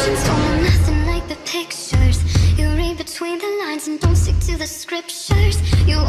Told me nothing like the pictures. You read between the lines and don't stick to the scriptures. You